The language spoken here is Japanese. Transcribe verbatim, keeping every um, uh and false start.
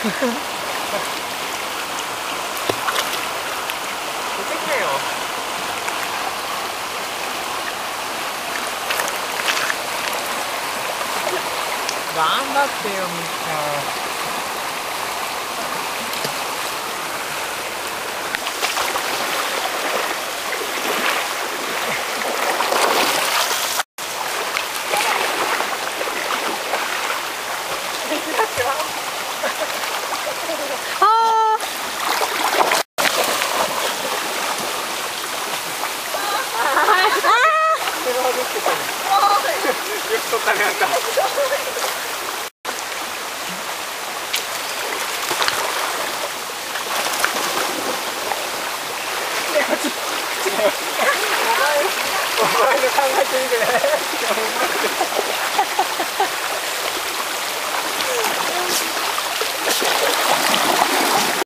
てきなよ。頑張ってよ、みっちゃん。よく取ったね、あんた。お前の考えてみてね。